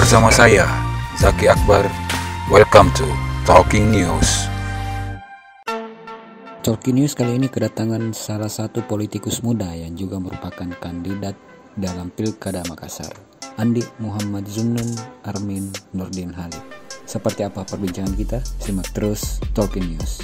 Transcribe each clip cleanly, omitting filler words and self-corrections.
bersama saya, Zaki Akbar. Welcome to Talking News. Talking News kali ini kedatangan salah satu politikus muda yang juga merupakan kandidat dalam Pilkada Makassar, Andi Muhammad Zunnun Armin Nurdin Halid. Seperti apa perbincangan kita? Simak terus Talking News.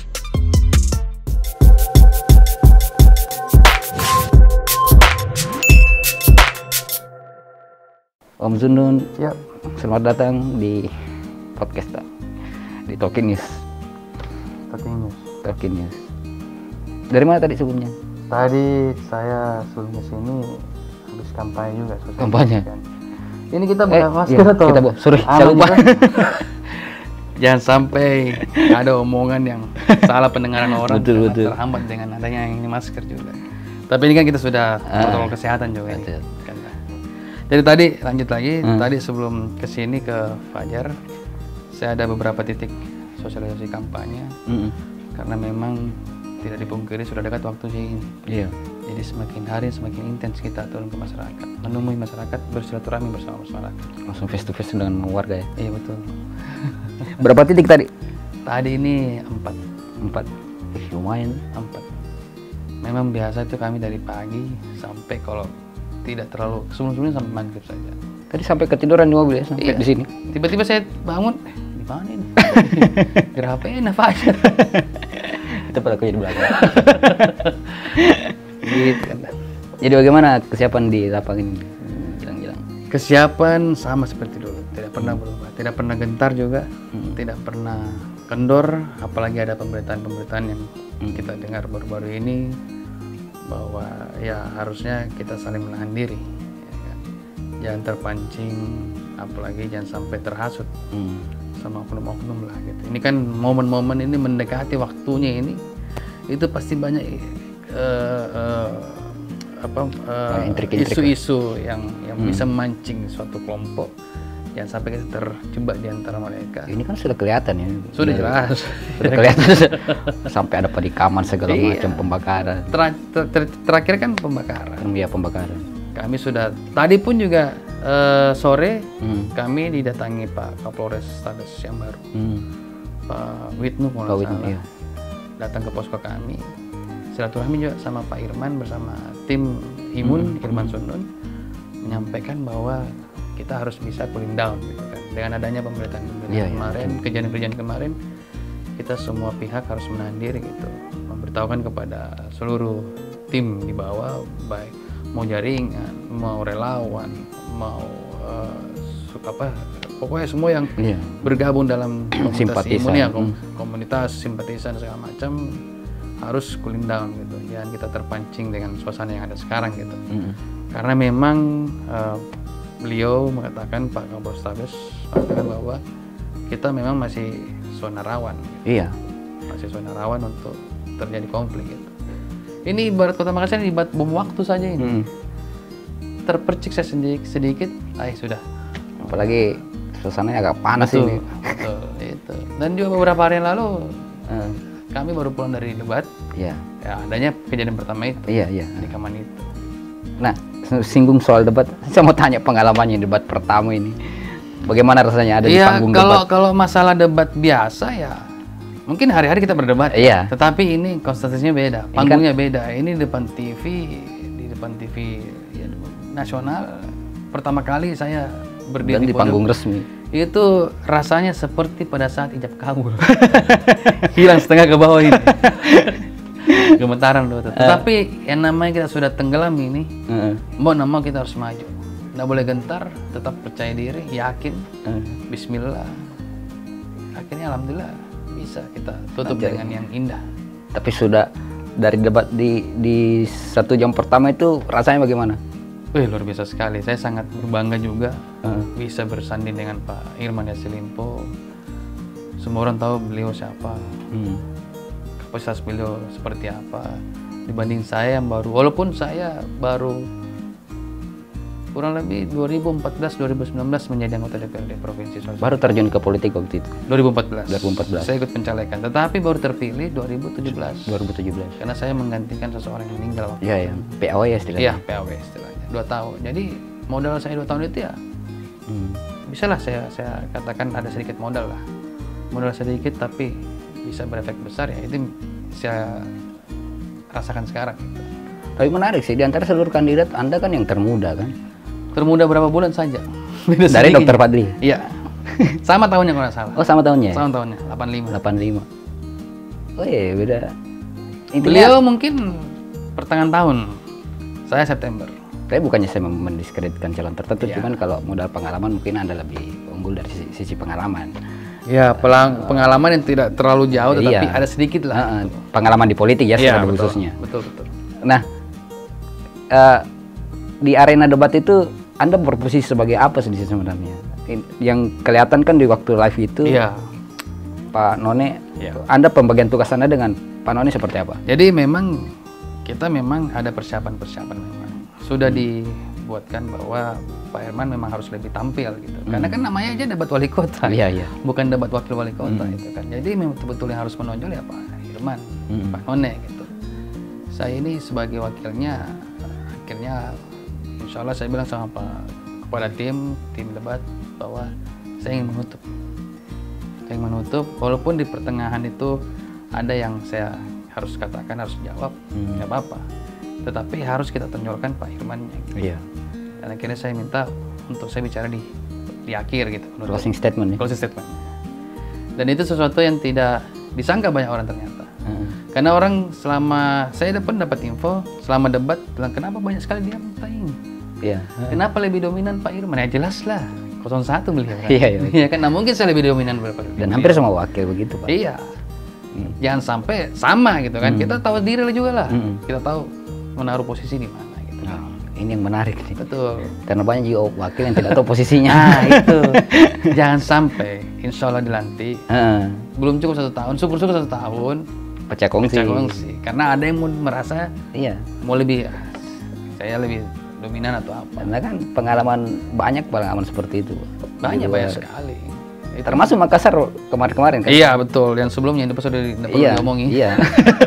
Om Zunnun, ya, selamat datang di podcast di Talking News. Talking News. Dari mana tadi sebelumnya? Tadi saya sebelum sini habis kampanye juga. Kampanye? Ini kita buka masker iya, atau? Kita sorry, saya lupa. Kan? Jangan sampai ada omongan yang salah pendengaran orang. Betul. Terhambat dengan adanya ini masker juga. Tapi ini kan kita sudah protokol kesehatan juga. Ini. Jadi tadi lanjut lagi, tadi sebelum kesini ke Fajar, saya ada beberapa titik sosialisasi kampanye, karena memang tidak dipungkiri sudah dekat waktu ini. Iya. Jadi semakin hari semakin intens kita turun ke masyarakat, menemui masyarakat, bersilaturahmi bersama masyarakat. Langsung face to face dengan warga ya? Iya betul. Berapa titik tadi? Tadi ini 4. Lumayan. 4. Memang biasa itu kami dari pagi sampai kalau tidak terlalu sebelum-sebelumnya sampai maghrib saja. Tadi sampai ketiduran di mobil ya, sampai di sini. Tiba-tiba saya bangun, di mana ini? Gerapain apa aja? Itu pada aku di belakang. Gitu kan. Jadi bagaimana kesiapan di lapangan ini? Gilang-gilang. Kesiapan sama seperti dulu, tidak pernah berubah, tidak pernah gentar juga, tidak pernah kendor, apalagi ada pemberitaan-pemberitaan yang kita dengar baru-baru ini bahwa ya harusnya kita saling menahan diri, ya kan? Jangan terpancing, apalagi jangan sampai terhasut sama oknum-oknum lah gitu. Ini kan momen-momen ini mendekati waktunya ini, itu pasti banyak isu-isu yang bisa memancing suatu kelompok. Jangan sampai kita terjebak di antara mereka. Ini kan sudah kelihatan ya. Sudah jelas. Sudah kelihatan. Sampai ada pedikaman segala macam pembakaran. Terakhir kan pembakaran. Iya, pembakaran. Kami sudah tadi pun juga sore kami didatangi Pak Kapolres Tabes yang baru. Pak Wisnu kalau nggak salah. Iya. Datang ke posko kami. Silaturahmi juga sama Pak Irman bersama tim Irman Zunnun menyampaikan bahwa kita harus bisa cooling down gitu kan. Dengan adanya pemberitaan kemarin, kejadian-kejadian kemarin, kita semua pihak harus menahan diri gitu. Memberitahukan kepada seluruh tim di bawah, baik mau jaringan, mau relawan, mau pokoknya semua yang bergabung dalam komunitas komunitas simpatisan segala macam harus cooling down gitu. Jangan kita terpancing dengan suasana yang ada sekarang gitu. Karena memang beliau mengatakan, Pak Kapolres Tabes mengatakan bahwa kita memang masih zona rawan gitu. Iya. Masih zona rawan untuk terjadi konflik gitu. Ini ibarat Kota Makassar, ibarat bom waktu saja ini. Terpercik sedikit, sudah. Apalagi suasananya agak panas ini. Betul, itu. Dan juga beberapa hari yang lalu kami baru pulang dari debat. Iya. Ya, adanya kejadian pertama itu. Iya. Di Kaman itu. Nah, singgung soal debat, saya mau tanya pengalamannya debat pertama ini. Bagaimana rasanya ada di panggung debat? Kalau masalah debat biasa ya, mungkin hari-hari kita berdebat. Iya. Tetapi ini konsentrasinya beda, panggungnya beda. Ini di depan TV ya, nasional. Pertama kali saya berdiri di panggung resmi. Itu rasanya seperti pada saat ijab kabul. Hilang setengah ke bawah ini. Gemetaran loh. Tetapi yang namanya kita sudah tenggelam ini, mau kita harus maju. Nggak boleh gentar, tetap percaya diri, yakin, Bismillah. Akhirnya alhamdulillah bisa kita tutup dengan yang indah. Tapi sudah dari debat di 1 jam pertama itu rasanya bagaimana? Luar biasa sekali. Saya sangat berbangga juga bisa bersanding dengan Pak Irman Yasselimpo. Semua orang tahu beliau siapa. Kapasitas beliau seperti apa dibanding saya yang baru, walaupun saya baru kurang lebih 2014-2019 menjadi anggota DPRD Provinsi Sulawesi. Baru terjun ke politik waktu itu? 2014. Saya ikut pencalekan, tetapi baru terpilih 2017. Karena saya menggantikan seseorang yang meninggal waktu itu. Iya, PAW ya istilahnya? Iya, PAW istilahnya. 2 tahun. Jadi modal saya 2 tahun itu ya bisa lah saya katakan ada sedikit modal sedikit tapi bisa berefek besar, ya itu saya rasakan sekarang gitu. Tapi menarik sih, di antara seluruh kandidat Anda kan yang termuda kan? Termuda berapa bulan saja? Dari Dr. Fadli? Iya. Sama tahunnya kalau nggak salah. Oh, sama tahunnya? Sama tahunnya, 85. Oh iya, beda. Beliau mungkin pertengahan tahun, saya September. Tapi bukannya saya mendiskreditkan calon tertentu, Iya. cuman kalau modal pengalaman mungkin Anda lebih unggul dari sisi pengalaman. Ya, pengalaman yang tidak terlalu jauh, tetapi Iya. ada sedikit lah. Pengalaman di politik ya, Iya, secara betul, khususnya. Betul. Nah, di arena debat itu Anda berposisi sebagai apa sih sebenarnya? Yang kelihatan kan di waktu live itu, Iya. Pak None, Iya. Anda pembagian tugas Anda dengan Pak None seperti apa? Jadi memang kita memang ada persiapan memang. Sudah dibuatkan bahwa Pak Herman memang harus lebih tampil gitu. Karena kan namanya aja debat wali kota. Iya. Bukan debat wakil wali kota itu kan. Jadi memang betul-betul yang harus menonjol ya Pak Herman, Pak None gitu. Saya ini sebagai wakilnya, akhirnya insya Allah saya bilang kepada tim debat bahwa saya ingin menutup walaupun di pertengahan itu ada yang saya harus katakan, harus jawab, nggak apa-apa, tetapi harus kita tonjolkan Pak Hermannya gitu. Iya. Dan akhirnya saya minta untuk saya bicara di akhir gitu, Closing statement ya? closing statement. Dan itu sesuatu yang tidak disangka banyak orang ternyata. Karena orang selama saya dapat info selama debat bilang kenapa banyak sekali dia bertanya. Iya. Kenapa lebih dominan Pak Herman? Ya jelas lah 01 beliau kan. Iya. Iya kan, nah mungkin saya lebih dominan daripada Dan hampir semua wakil begitu Pak. Iya. Jangan sampai sama gitu kan. Kita tahu diri juga lah. Kita tahu menaruh posisi di mana gitu. Nah, ini yang menarik nih. Betul. Karena banyak juga wakil yang tidak tahu posisinya. Nah itu. Jangan sampai insya Allah dilantik. Belum cukup 1 tahun, syukur-syukur 1 tahun. Pecah kongsi. Karena ada yang mau merasa Iya. mau lebih, saya lebih dominan atau apa. Karena kan banyak pengalaman seperti itu. Banyak sekali. Itu. Termasuk Makassar kemarin kan? Iya betul, yang sebelumnya itu sudah diomongin. Iya.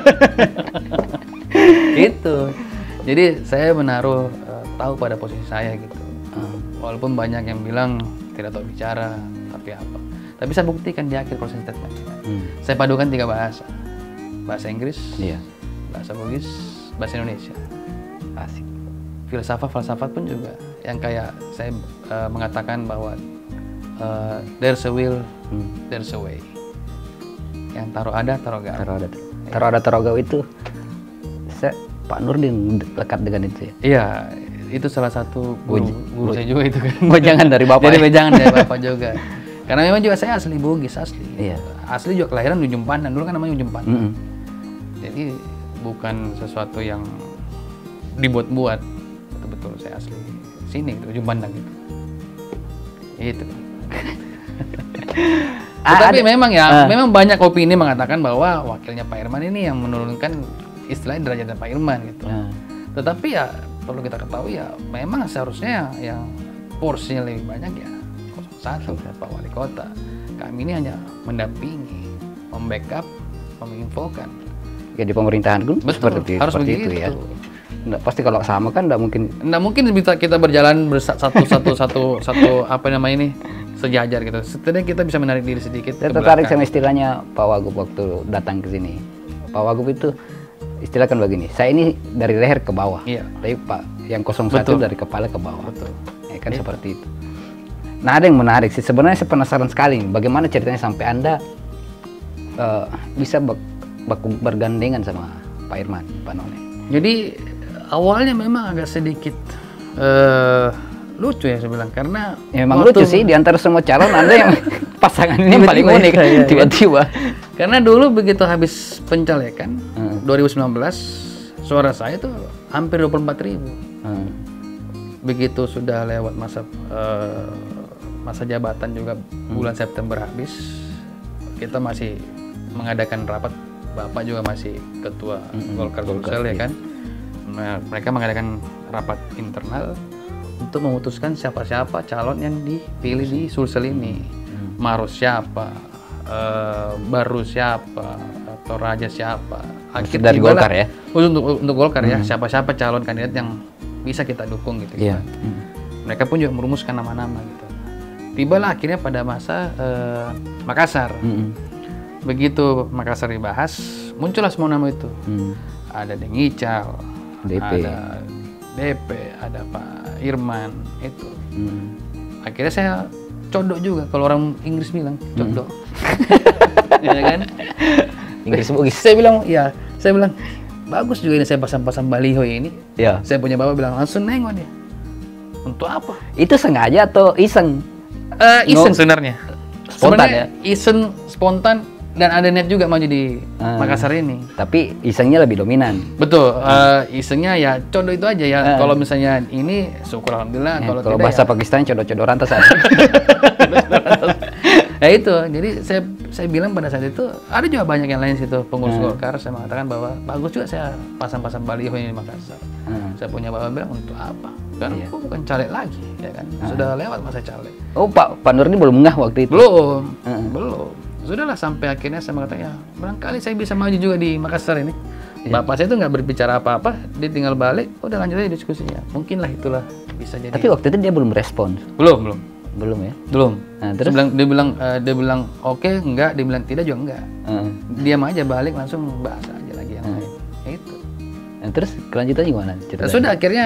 Itu. Jadi saya menaruh tahu pada posisi saya gitu. Walaupun banyak yang bilang tidak tahu bicara, tapi apa. Tapi saya buktikan di akhir proses statement. Saya padukan 3 bahasa. Bahasa Inggris, Iya. bahasa Bugis, bahasa Indonesia. Asik. Filsafat pun juga yang kayak saya mengatakan bahwa there's a will, there's a way. Yang taruh ada, taruh gak. Taruh ada itu Pak Nurdin dekat dengan itu ya? Iya, itu salah satu guru saya juga itu kan. Wejangan dari Bapak. Jadi wejangan dari Bapak juga. Karena memang juga saya asli Bugis, asli. Iya. Asli juga kelahiran Ujung Pandan, dulu kan namanya Ujung Pandan. Jadi bukan sesuatu yang dibuat-buat. Betul-betul saya asli sini gitu, Ujung Pandan gitu. Itu. Tetapi memang memang banyak opini mengatakan bahwa wakilnya Pak Herman ini yang menurunkan istilahnya derajat Pak Herman gitu. Tetapi ya perlu kita ketahui ya memang seharusnya yang porsinya lebih banyak ya 01 Pak Wali Kota. Kami ini hanya mendampingi, membackup, menginfokan. Ya di pemerintahan pun seperti itu ya. Nggak, pasti kalau sama kan nggak mungkin bisa kita berjalan satu apa namanya ini sejajar gitu. Setidaknya kita bisa menarik diri sedikit. Saya tertarik sama istilahnya Pak Wagub waktu datang ke sini. Pak Wagub itu istilahkan begini, saya ini dari leher ke bawah. Iya. Tapi Pak yang 01 dari kepala ke bawah. Betul. Ya kan seperti itu. Nah ada yang menarik sih, sebenarnya saya penasaran sekali bagaimana ceritanya sampai Anda bisa bergandengan sama Pak Herman, Pak None. Jadi awalnya memang agak sedikit lucu ya saya bilang, karena ya, memang lucu sih di antara semua calon Anda yang pasangan ini yang paling unik tiba-tiba. Karena dulu begitu habis pencalekan 2019 suara saya tuh hampir 24.000. Begitu sudah lewat masa jabatan juga bulan September habis, kita masih mengadakan rapat, Bapak juga masih ketua Golkar ya kan. Nah, mereka mengadakan rapat internal untuk memutuskan siapa-siapa calon yang dipilih di Sulsel ini. Marus siapa, Baru siapa, atau Raja siapa. Akhirnya dari Golkar ya? Untuk Golkar ya, siapa-siapa calon kandidat yang bisa kita dukung gitu. Yeah. Mereka pun juga merumuskan nama-nama gitu. tibalah akhirnya pada masa Makassar. Begitu Makassar dibahas, muncullah semua nama itu. Ada Deng Ical, ada DP, ada Pak Irman itu. Akhirnya saya codok juga, kalau orang Inggris bilang codok. Ya kan? Inggris bugis. Saya bilang bagus juga ini saya pasang-pasang baliho ini. Ya. Saya punya bapak bilang langsung nengok dia. Untuk apa? Itu sengaja atau iseng? Iseng sebenarnya. Spontan ya? Iseng, spontan, dan ada niat juga maju di Makassar ini. Tapi isengnya lebih dominan. Betul. Isengnya ya codo itu aja ya. Kalau misalnya ini syukur alhamdulillah. Kalau bahasa ya, Pakistan codo-codo rantas aja. Ya itu. Jadi saya bilang pada saat itu ada juga banyak yang lain situ pengurus Golkar. Saya mengatakan bahwa bagus juga saya pasang-pasang baliho ini di Makassar. Saya punya bapak bilang untuk apa? Kan aku bukan caleg lagi, ya kan? Sudah lewat masa caleg. Oh, Pak Nurdin belum ngeh waktu itu? Belum. Sudahlah sampai akhirnya saya mengatakan ya barangkali saya bisa maju juga di Makassar ini. Bapak saya itu nggak berbicara apa-apa, dia tinggal balik, udah lanjut aja diskusinya. Mungkinlah itulah bisa jadi. Tapi waktu itu dia belum respons. Belum ya? Belum. Nah, terus dia bilang oke, enggak, dia bilang tidak juga enggak. Diam aja, balik langsung bahas aja lagi yang lain. Ya itu. Nah, terus kelanjutannya gimana? Ceritanya? Sudah akhirnya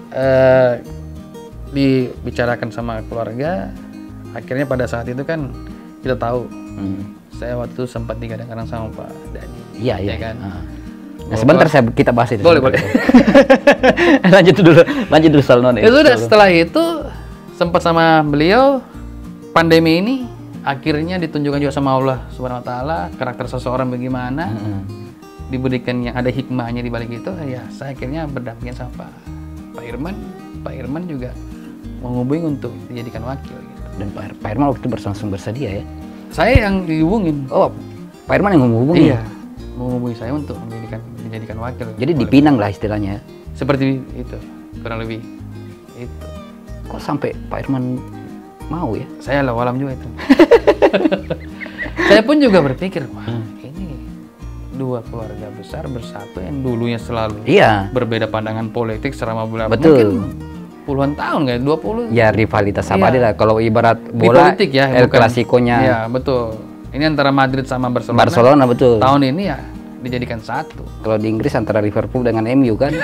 dibicarakan sama keluarga. Akhirnya pada saat itu kan kita tahu. Saya waktu itu sempat digadang-gadang sama Pak Dhani. Iya kan. Nah, sebentar kita bahas itu. Boleh. lanjut dulu soal non. Ya sudah, setelah itu sempat sama beliau, pandemi ini akhirnya ditunjukkan juga sama Allah Subhanahu wa taala karakter seseorang bagaimana. Diberikan yang ada hikmahnya di balik itu, ya saya akhirnya berdampingan sama Pak Irman. Pak Irman juga menghubungi untuk dijadikan wakil gitu. Dan Pak Irman waktu itu langsung bersedia ya? Saya yang dihubungin. Oh, Pak Irman yang menghubungi? Iya, menghubungi saya untuk dijadikan wakil. Jadi dipinang lah istilahnya? Seperti itu, kurang lebih itu. Kok sampai Pak Irman mau ya? Saya walam juga itu. Saya pun juga berpikir, wah ini dua keluarga besar bersatu yang dulunya selalu berbeda pandangan politik selama bulan. Betul. Mungkin puluhan tahun kayak 20. Ya rivalitas abadi lah. Kalau ibarat bola politik ya, El Clasico-nya. Iya, betul. Ini antara Madrid sama Barcelona. Betul. Tahun ini ya dijadikan satu. Kalau di Inggris antara Liverpool dengan MU kan.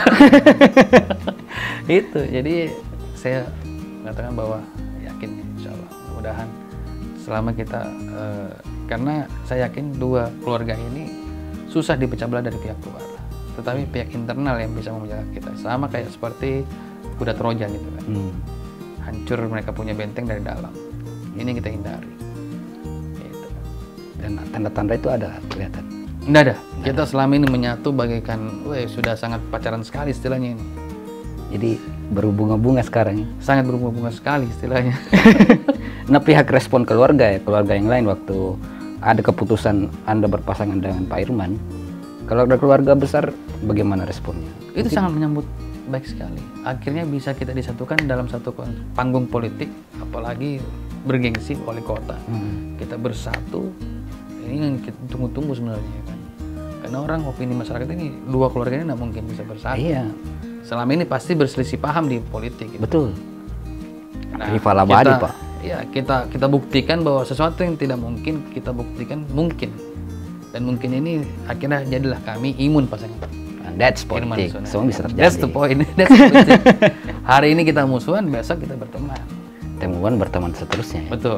Itu. Jadi saya mengatakan bahwa yakin insyaallah mudah-mudahan selama kita karena saya yakin dua keluarga ini susah dipecah belah dari pihak luar. Tetapi pihak internal yang bisa menjaga kita. Sama kayak seperti kuda Trojan gitu kan. Hancur mereka punya benteng dari dalam. Ini kita hindari. Gitu. Dan tanda-tanda itu ada kelihatan? Nggak ada. Kita selama ini menyatu bagaikan, sudah sangat pacaran sekali istilahnya ini. Jadi berbunga-bunga sekarang ya? Sangat berbunga-bunga sekali istilahnya. Nah pihak respon keluarga yang lain waktu ada keputusan Anda berpasangan dengan Pak Irman, kalau ada keluarga besar bagaimana responnya? Itu sangat menyambut baik sekali. Akhirnya bisa kita disatukan dalam satu panggung politik, apalagi bergengsi wali kota. Kita bersatu, ini yang kita tunggu-tunggu sebenarnya kan. Karena orang opini masyarakat ini dua keluarga ini tidak mungkin bisa bersatu. Iya. Selama ini pasti berselisih paham di politik. Gitu. Betul. Nah, rival abadi Pak. Ya kita buktikan bahwa sesuatu yang tidak mungkin kita buktikan mungkin. Dan mungkin ini akhirnya jadilah kami imun pasangan. That's politik. Semua bisa terjadi. That's the point. Hari ini kita musuhan, besok kita berteman. Temuan berteman seterusnya. Ya? Betul.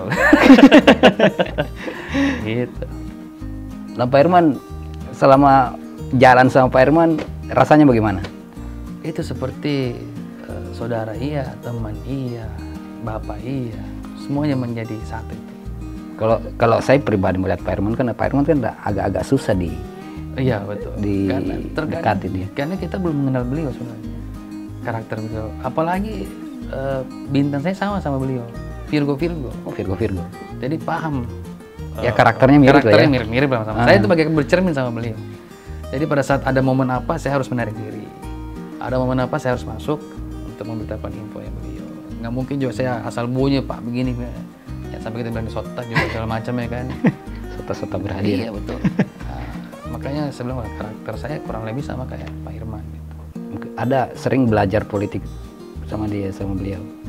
Gitu. Nah Pak Irman, selama jalan sama Pak Irman, rasanya bagaimana? Itu seperti saudara iya, teman iya, bapak iya, semuanya menjadi satu. Kalau saya pribadi melihat Pak Irman kan agak-agak susah iya betul. Dekatin dia. Karena kita belum mengenal beliau sebenarnya. Karakter beliau. Apalagi bintang saya sama beliau. Virgo. Oh, Virgo. Jadi paham. Ya karakternya mirip lah ya. Mirip sama. Saya itu bagaikan bercermin sama beliau. Jadi pada saat ada momen apa saya harus menarik diri. Ada momen apa saya harus masuk untuk memberitakan info yang beliau. Nggak mungkin juga saya asal bunyi Pak begini. Ya sampai kita bilang sota juga segala macam ya kan. Sota berhadiah. Iya betul. Makanya saya bilang karakter saya kurang lebih sama kayak Pak Irman gitu. Ada sering belajar politik sama beliau?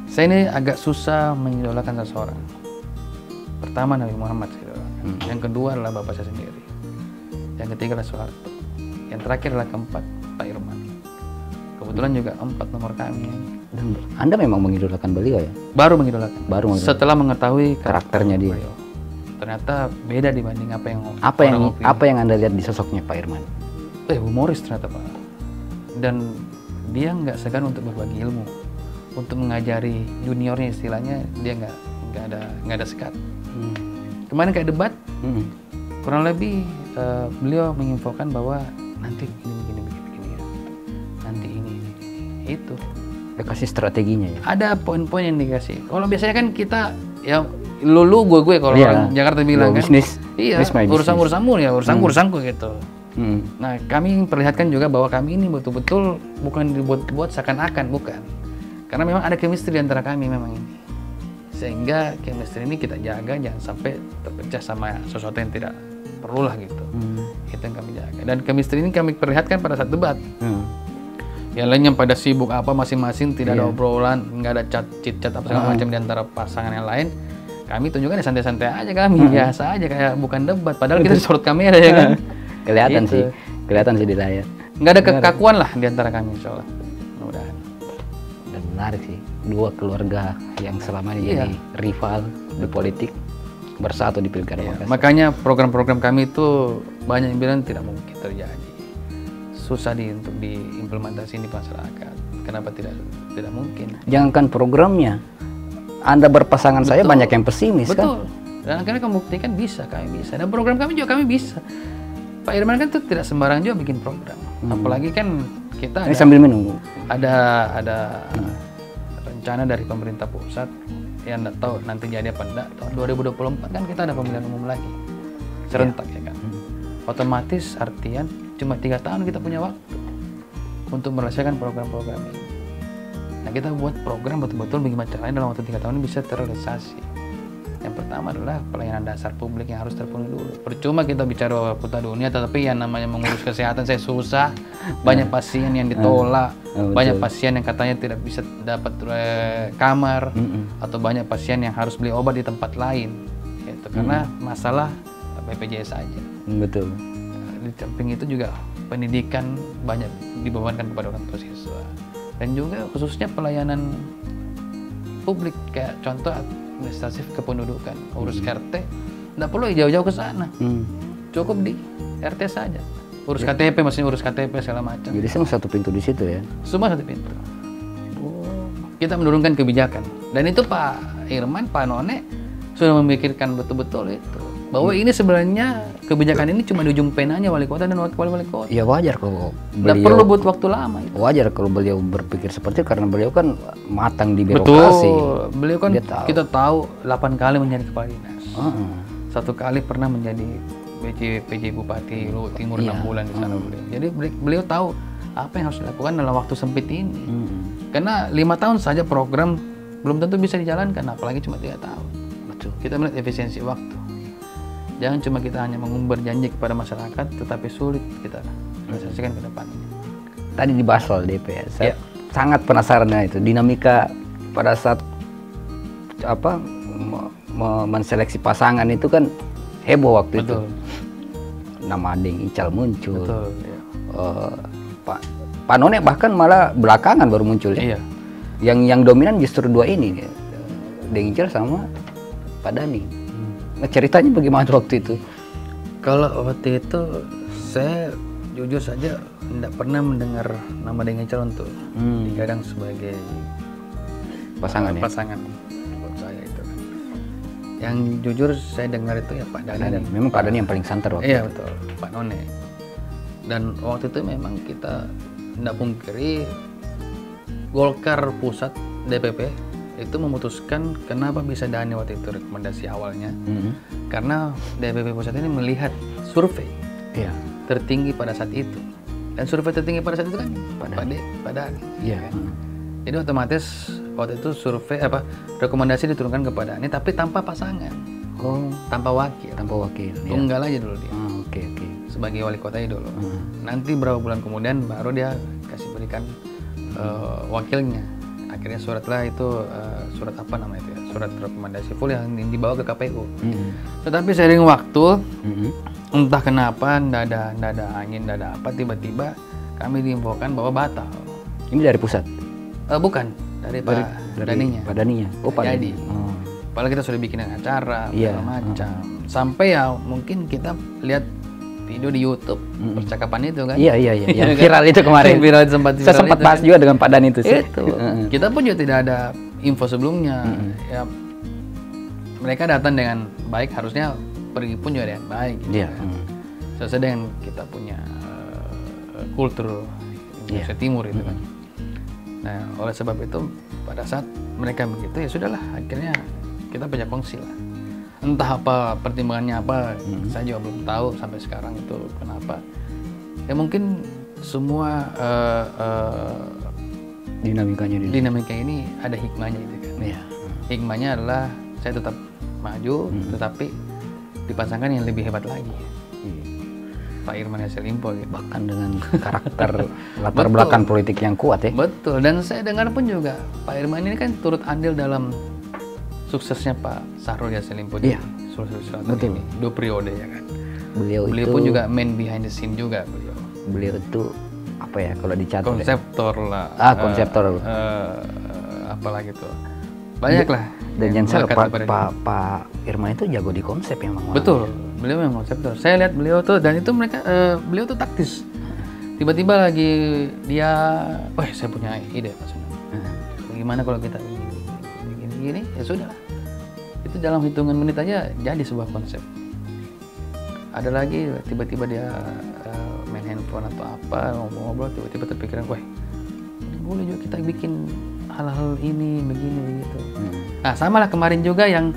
Saya ini agak susah mengidolakan seseorang. Pertama Nabi Muhammad, yang kedua adalah bapak saya sendiri, yang ketiga adalah Soeharto, yang terakhir adalah keempat Pak Irman. Kebetulan juga 4 nomor kami. Dan Anda memang mengidolakan beliau ya? Baru mengidolakan. Setelah mengetahui karakternya dia. beliau. Ternyata beda dibanding apa yang Anda lihat di sosoknya Pak Irman? Humoris ternyata Pak. Dan dia nggak segan untuk berbagi ilmu, untuk mengajari juniornya, istilahnya dia nggak ada sekat. Kemarin kayak debat, kurang lebih beliau menginfokan bahwa nanti begini ya, nanti ini. Itu. Dia kasih strateginya ya. Ada poin-poin yang dikasih. Kalau biasanya kan kita ya gue kalau orang Jakarta bilang kan, bisnis. Iya, urusanmu ya, urusanku gitu. Nah, kami perlihatkan juga bahwa kami ini betul-betul bukan dibuat seakan-akan, bukan. Karena memang ada chemistry di antara kami memang ini. Sehingga chemistry ini kita jaga, jangan sampai terpecah sama sesuatu yang tidak perlulah gitu. Itu yang kami jaga. Dan chemistry ini kami perlihatkan pada saat debat. Yang lainnya pada sibuk apa masing-masing, tidak ada obrolan, nggak ada chat apa segala macam di antara pasangan yang lain. Kami tunjukkan ya santai-santai aja kami, biasa aja kayak bukan debat. Padahal kita disorot kamera ya kan. Kelihatan sih di layar. Nggak ada kekakuan lah di antara kami, insya Allah. Mudah-mudahan. Dan menarik sih, 2 keluarga yang selama ini jadi rival di politik bersatu di Pilkada Makassar. Makanya program-program kami itu banyak yang bilang tidak mungkin terjadi. Susah untuk diimplementasi di masyarakat. Kenapa tidak mungkin? Jangankan programnya, Anda berpasangan saya banyak yang pesimis. Betul. Kan? Dan akhirnya kami buktikan kami bisa. Dan program kami juga kami bisa. Pak Irman kan tuh tidak sembarang juga bikin program. Apalagi kan kita sambil minum. Ada rencana dari pemerintah pusat yang nggak tahu nanti jadi apa enggak. Tahun 2024 kan kita ada pemilihan umum lagi serentak ya kan. Otomatis artian cuma 3 tahun kita punya waktu untuk menyelesaikan program-program ini. Nah, kita buat program betul-betul bagaimana caranya dalam waktu 3 tahun ini bisa terrealisasi. Yang pertama adalah pelayanan dasar publik yang harus terpenuhi dulu. Percuma kita bicara kota dunia, tetapi yang namanya mengurus kesehatan saya susah. Banyak pasien yang ditolak, banyak pasien yang katanya tidak bisa dapat kamar, atau banyak pasien yang harus beli obat di tempat lain. Gitu. Karena masalah BPJS saja. Betul. Di samping itu juga pendidikan banyak dibebankan kepada orang tua siswa. Dan juga khususnya pelayanan publik kayak contoh administratif kependudukan, urus RT, nggak perlu jauh-jauh ke sana, cukup di RT saja. Urus KTP, maksudnya urus KTP segala macam. Jadi semua satu pintu di situ ya? Semua satu pintu. Kita menurunkan kebijakan, dan itu Pak Irman, Pak None sudah memikirkan betul-betul itu. Bahwa ini sebenarnya kebijakan ini cuma di ujung penanya wali kota dan wakil wali kota. Ya wajar kalau beliau. Nggak perlu buat waktu lama itu. Wajar kalau beliau berpikir seperti itu karena beliau kan matang di birokrasi. Betul. Beliau kan kita tahu 8 kali menjadi kepala dinas. 1 kali pernah menjadi PJ Bupati Luwu Timur 6 bulan di sana beliau. Jadi beliau tahu apa yang harus dilakukan dalam waktu sempit ini. Karena 5 tahun saja program belum tentu bisa dijalankan, apalagi cuma 3 tahun. Betul. Kita melihat efisiensi waktu. Jangan cuma kita hanya mengumbar janji kepada masyarakat, tetapi sulit kita realisasikan ke depannya. Tadi dibahas soal DP ya. Saya sangat penasaran itu dinamika pada saat menseleksi pasangan itu kan heboh waktu itu. Nama Deng Ical muncul. Betul, Pak None bahkan malah belakangan baru muncul ya. Iya. Yang dominan justru 2 ini, Deng Ical sama Pak Dhani. Nah, ceritanya bagaimana waktu itu? Kalau waktu itu saya jujur saja tidak pernah mendengar nama Deng Ical untuk digadang sebagai pasangan. Pasangan buat saya itu kan. Yang jujur saya dengar itu ya Pak Dhani. Memang Pak Dhani yang paling santer waktu itu. Iya betul, Pak None. Dan waktu itu memang kita tidak pungkiri Golkar pusat DPP itu memutuskan kenapa bisa Dhani waktu itu rekomendasi awalnya. Karena DPP pusat ini melihat survei tertinggi pada saat itu. Dan survei tertinggi pada saat itu kan Pak Dhani. Iya. Kan? Jadi otomatis waktu itu survei rekomendasi diturunkan kepada Dhani tapi tanpa pasangan. Tanpa wakil. Tunggal aja dulu dia. Oke. Sebagai wali kota dulu. Nanti berapa bulan kemudian baru dia kasih berikan wakilnya. akhirnya suratlah itu surat apa namanya itu ya, surat rekomendasi full yang dibawa ke KPU. Tetapi seiring waktu, entah kenapa ndak ada angin, ndak ada apa, tiba-tiba kami diinfokan bahwa batal. Ini dari pusat? Bukan, dari Pak Daninya. Pak Daninya. Oh, Pak Jadi, padahal kita sudah bikin acara, segala macam. Sampai ya mungkin kita lihat video di YouTube percakapan itu kan. Iya. Yang viral itu kemarin. Saya sempat bahas juga dengan Pak Dan itu sih. Kita pun juga tidak ada info sebelumnya. Ya, mereka datang dengan baik, harusnya pergi pun juga dengan baik. Gitu, sesuai dengan kita punya kultur Indonesia Timur itu kan. Nah, oleh sebab itu pada saat mereka begitu ya sudahlah, akhirnya kita punya kongsi lah. Entah apa pertimbangannya apa, saya juga belum tahu sampai sekarang itu kenapa. Ya mungkin semua dinamika ini ada hikmahnya itu kan. Hikmahnya adalah saya tetap maju, tetapi dipasangkan yang lebih hebat lagi. Pak Irman Yasser Limpo gitu. Bahkan dengan karakter latar belakang politik yang kuat ya. Betul, dan saya dengar pun juga Pak Irman ini kan turut andil dalam suksesnya Pak Syahrul Yassin Limpo di Sulawesi Selatan ini 2 periode ya kan. Beliau pun juga main behind the scene juga beliau itu apa ya kalau dicatat konseptor lah. Konseptor. Apalagi tuh. Banyak lah. Dan yang saya Pak Irman itu jago di konsep memang. Betul, beliau memang konseptor. Saya lihat beliau tuh, dan itu beliau tuh taktis. Tiba-tiba lagi dia, saya punya ide Pak Sunan. Bagaimana kalau kita begini, ya sudah. Itu dalam hitungan menit aja jadi sebuah konsep. Ada lagi tiba-tiba dia main handphone atau apa, ngobrol-ngobrol, tiba-tiba terpikiran, boleh juga kita bikin hal-hal ini begini begitu. Nah, sama lah kemarin juga yang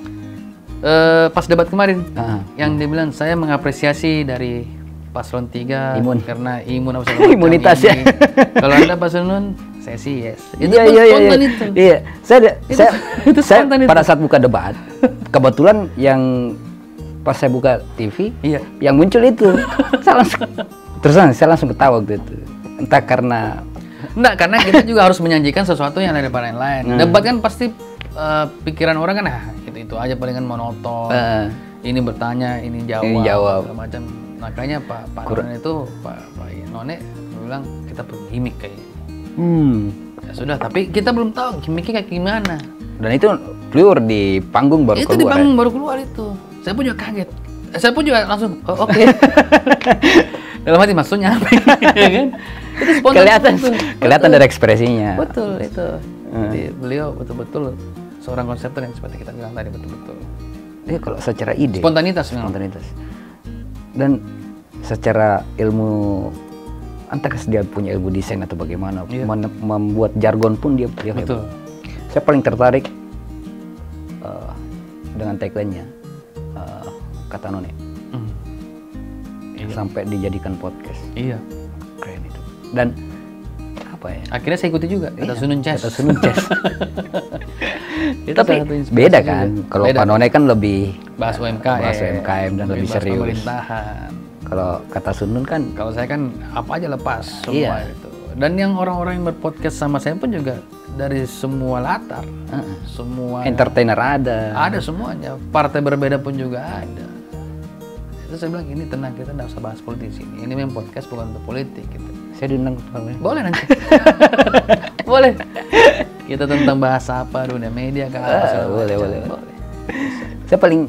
pas debat kemarin, yang dia bilang saya mengapresiasi dari paslon 3 karena imunitas ya. Kalau Anda Pak Sunun, saya sih yes. Itu spontan itu. Iya. Saya pada saat buka debat, kebetulan yang pas saya buka TV, yang muncul itu, saya langsung ketawa gitu. Entah karena kita juga harus menyajikan sesuatu yang daripada yang lain. Debat kan pasti pikiran orang kan itu aja palingan monoton. Ini bertanya, ini jawab. Macam. Makanya Pak None itu Pak None bilang kita perlu gimmick kayaknya. Ya sudah, tapi kita belum tahu gimmicknya kayak gimana. Dan itu keluar di panggung baru keluar. Itu di panggung baru keluar itu. Saya pun juga kaget. Saya pun juga langsung oke. Dalam hati maksudnya apa ya kan? Itu spontan. Kelihatan dari ekspresinya. Betul itu. Jadi beliau betul-betul seorang konseptor yang seperti kita bilang tadi, betul-betul. Iya, kalau secara ide. Spontanitas. Dan secara ilmu, entah dia punya ilmu desain atau bagaimana, membuat jargon pun dia betul. Saya paling tertarik dengan tagline-nya, kata None. Sampai dijadikan podcast. Iya. Keren itu. Dan apa ya? Akhirnya saya ikuti juga. Kata Sunun Chess. Tapi beda kan. Kalau Pak None kan lebih bahas UMKM dan lebih serius. Pemerintahan. Kalau kata Sunun kan, kalau saya kan apa aja lepas semua itu. Dan yang orang-orang yang berpodcast sama saya pun juga dari semua latar, semua entertainer ada semuanya. Partai berbeda pun juga ada. Terus saya bilang, ini tenang, kita nggak usah bahas politik sini. Ini memang podcast bukan untuk politik gitu. Saya diundang boleh nanti. Boleh. Kita tentang bahasa apa, dunia media kan. Boleh. Saya paling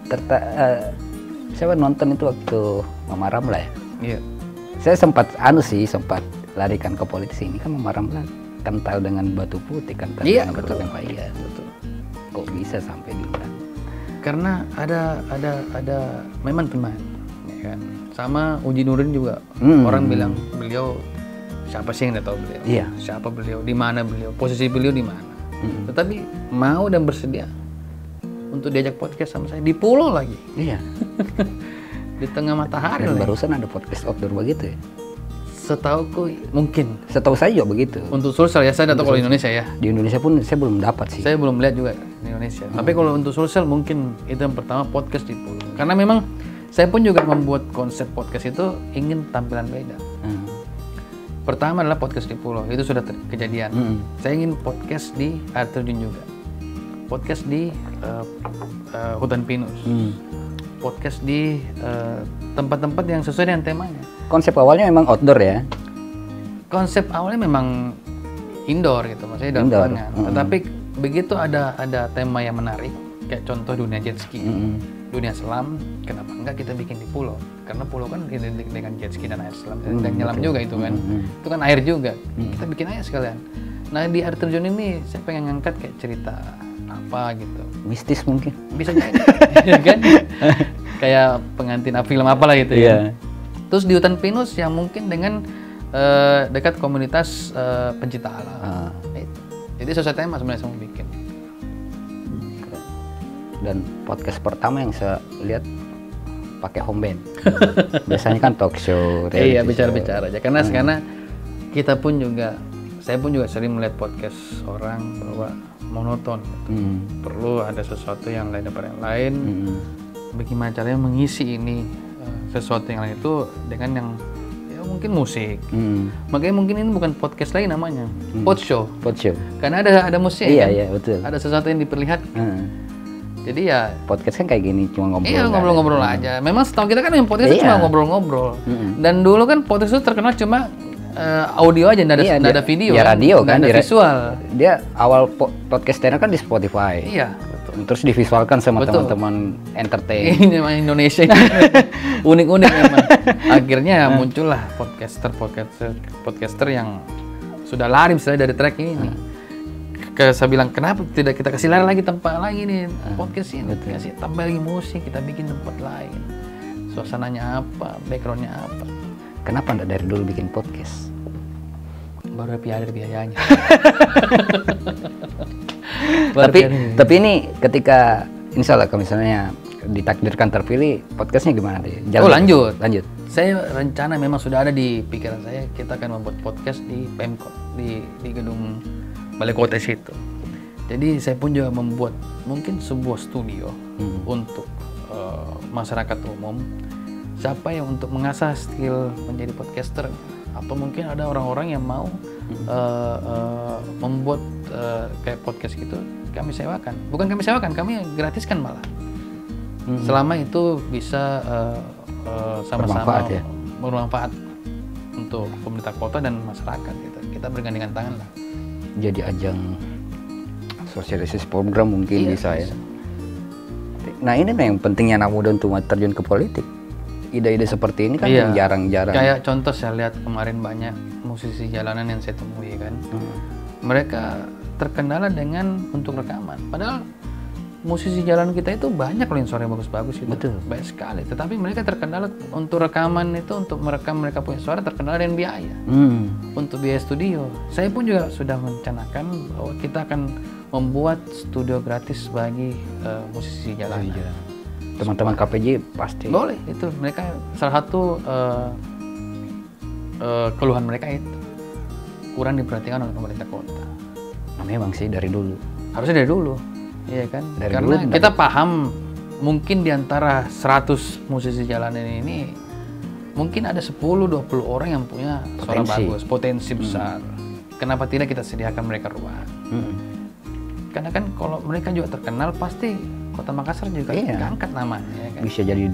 saya nonton itu waktu Mama Ramla ya. Iya. Saya sempat larikan ke politik ini kan. Mama Ramla kental dengan batu putih, kental dengan batu tempa. Iya, betul. Kok bisa sampai diundang? Karena ada memang teman, ya kan. Sama Uji Nurdin juga orang bilang beliau siapa sih yang nggak tahu beliau? Iya. Siapa beliau? Di mana beliau? Posisi beliau di mana? Tetapi mau dan bersedia untuk diajak podcast sama saya di pulau lagi. Iya. Di tengah matahari. Dan barusan ada podcast outdoor begitu ya? Setauku mungkin. Setahu saya juga begitu. Untuk Sulsel ya, saya tidak tahu kalau Indonesia ya. Di Indonesia pun saya belum dapat sih. Saya belum lihat juga di Indonesia. Tapi kalau untuk Sulsel mungkin itu yang pertama, podcast di pulau. Karena memang saya pun juga membuat konsep podcast itu ingin tampilan beda. Pertama adalah podcast di pulau, itu sudah kejadian. Saya ingin podcast di air terjun juga, podcast di hutan pinus, podcast di tempat-tempat yang sesuai dengan temanya. Konsep awalnya memang outdoor ya? Konsep awalnya memang indoor gitu, maksudnya dalam ruangan. Tetapi begitu ada tema yang menarik, kayak contoh dunia jet ski, dunia selam, kenapa enggak kita bikin di pulau? Karena pulau kan identik dengan jet ski dan air selam, dan nyelam juga itu kan. Itu kan air juga, kita bikin aja sekalian. Nah di air terjun ini saya pengen ngangkat kayak cerita apa gitu. Mistis mungkin? Bisa jadi, ya kan? Kayak pengantin film apalah gitu ya. Terus di hutan pinus yang mungkin dengan dekat komunitas pencinta alam. Jadi sesuai tema sebenarnya saya mau bikin. Dan podcast pertama yang saya lihat pakai home band. Biasanya kan talk show. Iya, bicara-bicara aja. Karena kita pun juga, saya pun juga sering melihat podcast orang bahwa monoton. Gitu. Perlu ada sesuatu yang lain daripada yang lain. Bagaimana caranya mengisi ini sesuatu yang lain itu dengan yang mungkin musik. Makanya mungkin ini bukan podcast lagi namanya, pod show. Karena ada musik. Iya, kan? iya, betul. Ada sesuatu yang diperlihatkan. Jadi ya podcast kan kayak gini, cuma ngobrol. Iya, ngobrol-ngobrol aja. Memang setahu kita kan yang podcast itu cuma ngobrol-ngobrol. Dan dulu kan podcast itu terkenal cuma audio aja, nggak ada video. Ya radio kan, ada visual. Dia awal podcasternya kan di Spotify. Iya, betul. Terus divisualkan sama teman-teman entertain. Ini memang Indonesia unik-unik memang. Akhirnya muncullah podcaster yang sudah lari misalnya dari track ini. Saya bilang kenapa tidak kita kasih lari lagi tempat lagi nih podcast ini, kasih tambah lagi musik, kita bikin tempat lain. Suasananya apa, backgroundnya apa. Kenapa enggak dari dulu bikin podcast? Baru ada biayanya. Tapi ini ketika insya Allah kalau misalnya ditakdirkan terpilih, podcastnya gimana deh? Lanjut. Saya rencana memang sudah ada di pikiran saya, kita akan membuat podcast di Pemkot, di gedung Balai Kota situ. Jadi saya pun juga membuat mungkin sebuah studio untuk masyarakat umum. Siapa yang untuk mengasah skill menjadi podcaster, atau mungkin ada orang-orang yang mau membuat kayak podcast gitu, kami sewakan. Bukan kami sewakan, kami gratiskan malah. Selama itu bisa sama-sama bermanfaat untuk pemerintah kota dan masyarakat gitu. Kita bergandengan tangan lah. Jadi ajang sosialisasi program mungkin bisa ya. Nah ini nih yang pentingnya anak muda untuk terjun ke politik. Ide-ide seperti ini kan yang jarang-jarang. Kayak contoh saya lihat kemarin banyak musisi jalanan yang saya temui kan. Mereka terkendala dengan untuk rekaman. Padahal musisi jalanan kita itu banyak loh yang suara yang bagus-bagus itu. Betul. Banyak sekali. Tetapi mereka terkendala untuk rekaman itu, untuk merekam mereka punya suara terkendala dengan biaya. Untuk biaya studio. Saya pun juga sudah merencanakan bahwa kita akan membuat studio gratis bagi musisi jalanan. Teman-teman KPJ pasti boleh, itu mereka salah satu keluhan mereka itu kurang diperhatikan oleh pemerintah kota. Nah, memang sih dari dulu. Harusnya dari dulu, iya kan? Dari karena dulu, kita paham mungkin di antara 100 musisi jalanan ini mungkin ada 10-20 orang yang punya suara bagus, potensi besar. Kenapa tidak kita sediakan mereka ruang? Karena kan kalau mereka juga terkenal pasti Kota Makassar juga angkat namanya ya kan? Bisa jadi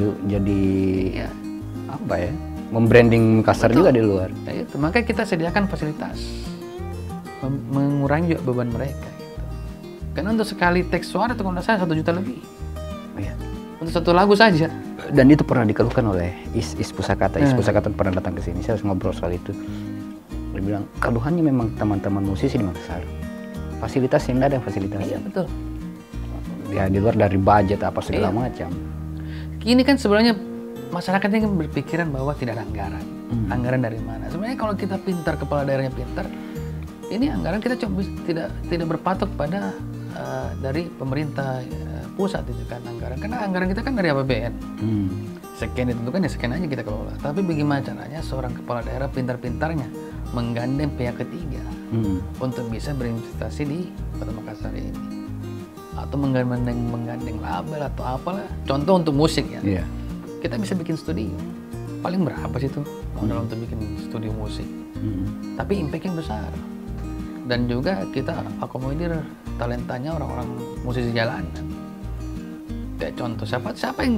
apa ya, membranding Makassar juga di luar. Nah, itu makanya kita sediakan fasilitas mengurangi juga beban mereka gitu. Karena untuk sekali teks suara itu kalau saya 1 juta lebih untuk satu lagu saja. Dan itu pernah dikeluhkan oleh Is Pusakata. Is Pusakata pernah datang ke sini, saya harus ngobrol soal itu. Dia bilang keluhannya memang teman-teman musisi di Makassar, fasilitas yang ada fasilitas. Iya betul. Ya di luar dari budget apa segala macam. Ini kan sebenarnya masyarakatnya kan berpikiran bahwa tidak ada anggaran. Anggaran dari mana? Sebenarnya kalau kita pintar, kepala daerahnya pintar, ini anggaran kita coba tidak berpatok pada dari pemerintah pusat itu kan anggaran. Karena anggaran kita kan dari APBN. Sekian ditentukan ya sekian aja kita kelola. Tapi bagaimana caranya seorang kepala daerah pintar-pintarnya menggandeng pihak ketiga untuk bisa berinvestasi di Kota Makassar ini. Atau menggandeng label atau apalah. Contoh untuk musik ya. Kita bisa bikin studio. Paling berapa sih itu modal untuk bikin studio musik? tapi impact-nya besar. Dan juga kita akomodir talentanya orang-orang musisi jalanan. Kayak contoh siapa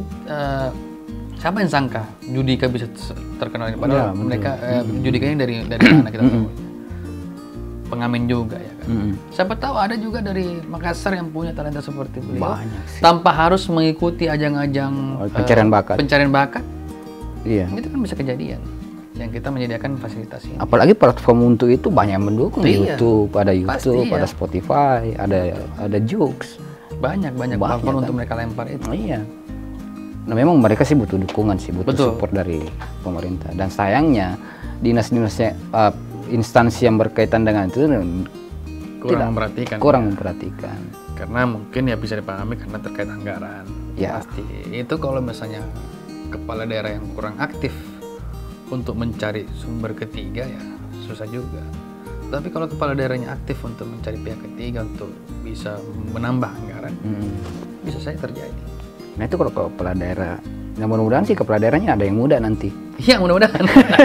yang sangka Judika bisa terkenal ini, padahal mereka Judika yang dari mana kita tahu. Pengamen juga ya kan. Siapa tahu ada juga dari Makassar yang punya talenta seperti beliau. Banyak sih. Tanpa harus mengikuti ajang-ajang pencarian bakat. Iya. Itu kan bisa kejadian. Yang kita menyediakan fasilitas ini. Apalagi platform untuk itu banyak yang mendukung. Iya. YouTube, ada YouTube, Pasti, ada iya. Spotify, ada Joox. Banyak platform untuk mereka lempar itu. Iya. Nah, memang mereka sih butuh dukungan sih, butuh Betul. support dari pemerintah. Dan sayangnya dinas-dinasnya, instansi yang berkaitan dengan itu kurang memperhatikan. Karena mungkin ya bisa dipahami karena terkait anggaran. Ya. Pasti. Itu kalau misalnya kepala daerah yang kurang aktif untuk mencari sumber ketiga ya susah juga. Tapi kalau kepala daerahnya aktif untuk mencari pihak ketiga untuk bisa menambah anggaran, bisa saja terjadi. Nah itu kalau kepala daerah, nah mudah-mudahan sih kepala daerahnya ada yang muda nanti. Iya mudah-mudahan.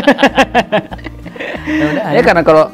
Ya karena kalau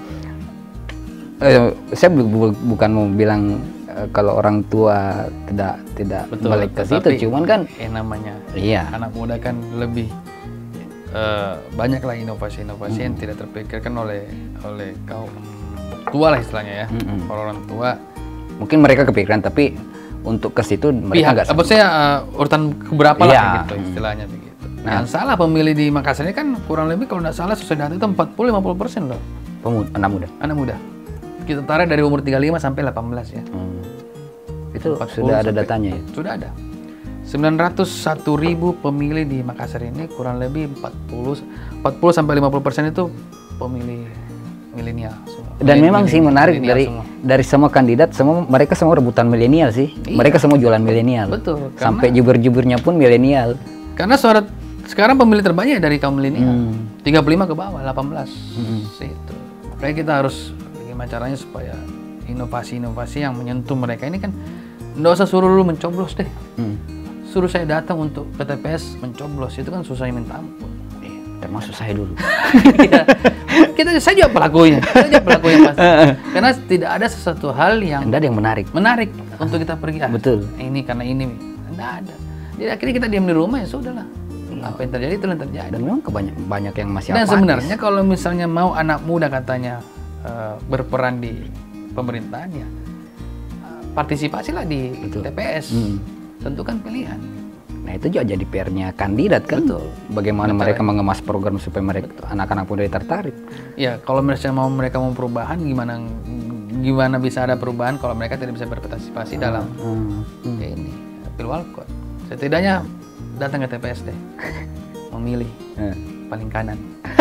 saya bukan mau bilang kalau orang tua tidak Betul, balik ke tetapi situ, cuman kan namanya iya. anak muda kan lebih banyaklah inovasi-inovasi yang tidak terpikirkan oleh kaum tua lah istilahnya ya. Orang tua Mungkin mereka kepikiran, tapi untuk ke situ mereka nggak. apa saya urutan keberapa Iya. lah gitu istilahnya begitu. Nah, yang salah pemilih di Makassar ini kan kurang lebih kalau nggak salah sesuai data itu 40-50% loh anak muda. anak muda. Kita tarik dari umur 35 sampai 18 ya. Itu 40 sudah ada sampai- datanya ya. Sudah ada. 901.000 pemilih di Makassar ini kurang lebih 40 sampai 50% itu pemilih milenial semua. Dan memang sih menarik Milenial semua. dari semua kandidat, mereka semua rebutan milenial sih. Iya. Mereka semua jualan milenial. Betul, Sampai jubir-jubirnya pun milenial. Karena suara sekarang pemilih terbanyak dari kaum milenial. 35 ke bawah, 18. Itu. Makanya kita harus bagaimana caranya supaya inovasi-inovasi yang menyentuh mereka ini kan nggak usah suruh lu mencoblos deh. Suruh saya datang untuk ke TPS mencoblos, itu kan susah minta ampun. Termasuk saya dulu. Saya juga pelakunya. Pasti. Karena tidak ada sesuatu hal yang Anda ada yang menarik. untuk kita pergi. Betul. Ini karena ini. Tidak ada. Jadi akhirnya kita diam di rumah ya sudahlah. Apa yang terjadi itu yang terjadi. Dan memang banyak yang masih Dan apatis. sebenarnya kalau misalnya mau anak muda katanya berperan di pemerintahan ya partisipasilah di TPS. Tentukan pilihan. Nah itu juga jadi PR-nya kandidat kan. Betul. Bagaimana mereka mengemas program supaya mereka anak-anak muda tertarik. Ya kalau mereka mau perubahan gimana bisa ada perubahan kalau mereka tidak bisa berpartisipasi dalam ini pilwalkot. Setidaknya datang ke TPS deh, memilih paling kanan.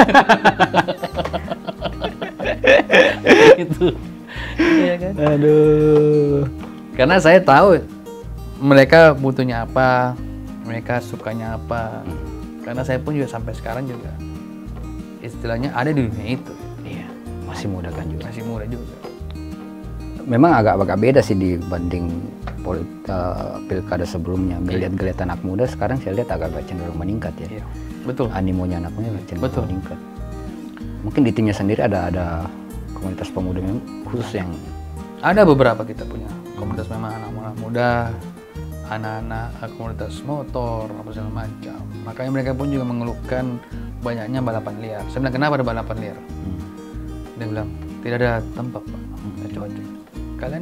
Itu, iya kan? Aduh. Karena saya tahu mereka butuhnya apa, mereka sukanya apa. Karena saya pun juga sampai sekarang juga istilahnya ada di dunia itu. Iya, masih muda kan juga. Masih muda juga. Memang agak beda sih dibanding pilkada sebelumnya. Geliat anak muda sekarang saya lihat agak cenderung meningkat ya. Iya, betul. Animonya anak muda cenderung Betul. meningkat. Mungkin di timnya sendiri ada komunitas pemuda memang khusus yang Ada beberapa kita punya komunitas memang anak-anak muda, anak-anak komunitas motor apa segala macam. Makanya mereka pun juga mengeluhkan banyaknya balapan liar. Saya bilang kenapa ada balapan liar? Dia bilang tidak ada tempat Pak. Nggak cocok. Kalian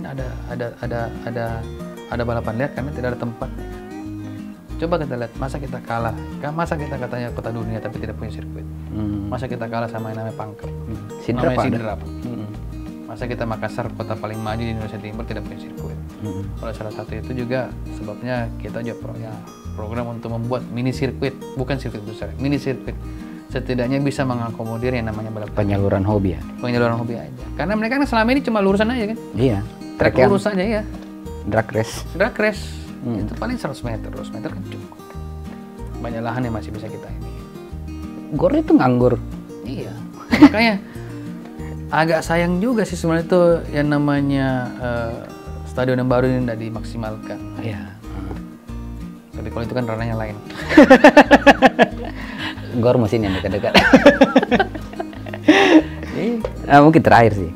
ada balapan liar karena tidak ada tempat. Coba kita lihat masa kita kalah, masa kita katanya kota dunia tapi tidak punya sirkuit. Masa kita kalah sama yang namanya Pangkep, namanya Sidrap. Masa kita Makassar, kota paling maju di Indonesia Timur tidak punya sirkuit. Oleh salah satu itu juga sebabnya kita juga punya program untuk membuat mini sirkuit, bukan sirkuit besar, mini sirkuit. Setidaknya bisa mengakomodir yang namanya balap penyaluran hobi ya. Penyaluran hobi aja. Karena mereka kan selama ini cuma lurusan aja kan. Iya. Trek lurus aja ya. Drag race. Drag race. Itu paling 100 meter kan cukup. Banyak lahan yang masih bisa kita ini. Gor itu nganggur. Iya. Makanya agak sayang juga sih sebenarnya itu yang namanya stadion yang baru ini tidak dimaksimalkan. Iya. Tapi kalau itu kan ranahnya lain. Gor mesin yang dekat-dekat. Mungkin terakhir sih.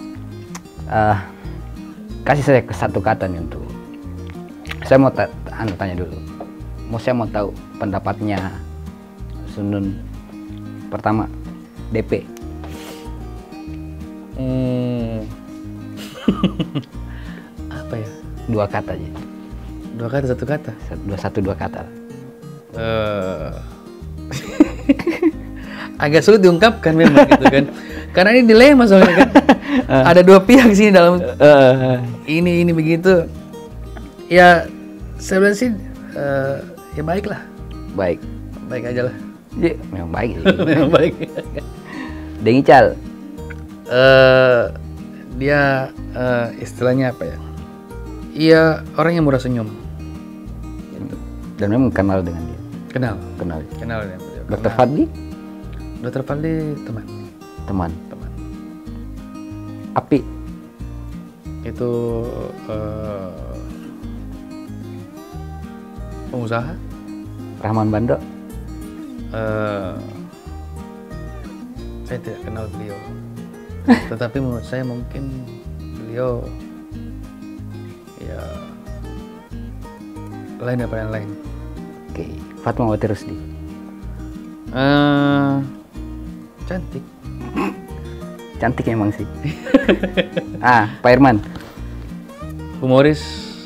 Kasih saya satu kata nih untuk. Saya mau tanya dulu. Saya mau tahu pendapatnya Sun Nun. Pertama, DP. Apa ya? 2 kata aja. 2 kata, 1 kata? 2 kata. Agak sulit diungkapkan memang gitu kan. Karena ini dilema soalnya kan. Ada 2 pihak sih dalam ini begitu. Ya sebenarnya sih ya baiklah. Baik aja lah. Ya, memang baik. Memang baik. Deng Ical. Dia istilahnya apa ya? Iya, orang yang murah senyum. Gitu. Dan memang kenal dengan dia. Kenal ya. Dr. Fadli? Dr. Fadli teman. Api? Itu pengusaha. Rahman Bando? Saya tidak kenal beliau. Tetapi menurut saya mungkin beliau ya lain daripada yang lain. Oke. Fatmawati Rusdi? Cantik emang sih. Pak Irman? Humoris,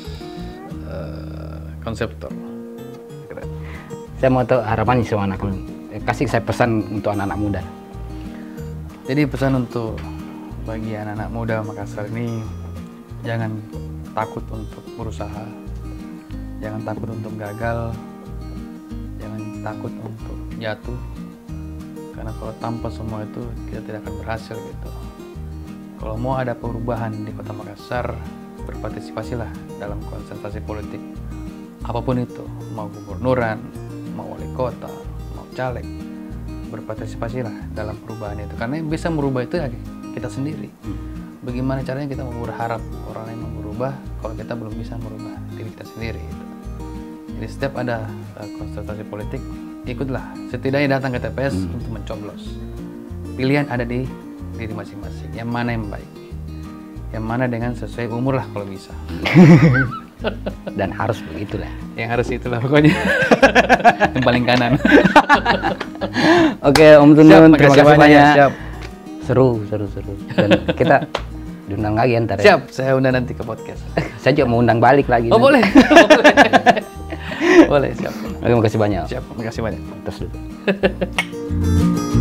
konseptor. Saya mau tahu harapannya sama anak lu. Kasih saya pesan untuk anak-anak muda. Jadi pesan untuk bagi anak-anak muda Makassar ini, jangan takut untuk berusaha, jangan takut untuk gagal, jangan takut untuk jatuh. Karena kalau tanpa semua itu kita tidak akan berhasil gitu. Kalau mau ada perubahan di Kota Makassar, berpartisipasilah dalam konsentrasi politik apapun itu, mau gubernuran, mau wali kota, mau caleg, berpartisipasilah dalam perubahan itu. Karena yang bisa merubah itu ya kita sendiri. Bagaimana caranya kita mau berharap orang lain mau berubah kalau kita belum bisa merubah diri kita sendiri gitu. Jadi setiap ada konsentrasi politik, ikutlah, setidaknya datang ke TPS untuk mencoblos. Pilihan ada di diri masing-masing, yang mana yang baik, yang mana dengan sesuai umur lah kalau bisa. Dan harus begitulah. Yang harus itulah pokoknya. Yang paling kanan. Oke, Om Sun Nun, terima kasih banyak. Siap. Seru. Dan kita diundang lagi ntar ya. Siap, saya undang nanti ke podcast. Saya juga mau undang balik lagi. Oh, boleh. Boleh, siap. Oke, makasih banyak. Siap, makasih banyak. Terus dulu.